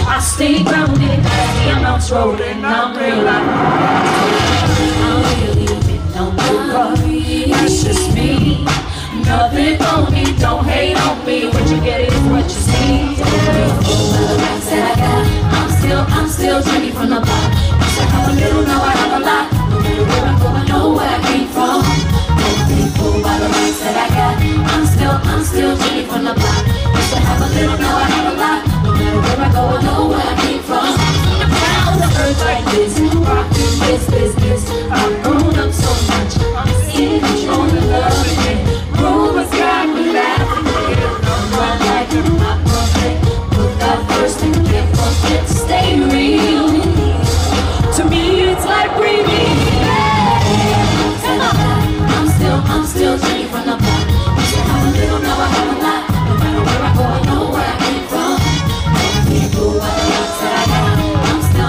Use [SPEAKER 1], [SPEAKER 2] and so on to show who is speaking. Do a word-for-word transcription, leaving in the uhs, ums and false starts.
[SPEAKER 1] I stay grounded, the amounts rolling, I'm real like I'm really been on the run. That's just me, nothing phony, don't hate on me. What you get is what you see. That I got, I'm still, I'm still drinking from the bottom. Used to have a little, now I have a lot. No matter where I'm going, I know where I came from. Don't be fooled by the rights that I got. I'm still, I'm still drinking from the bottom. Used to have a little, now I have a lot. No matter where I go, I know where I came from. From the ground, the earth like this, rockin' this business.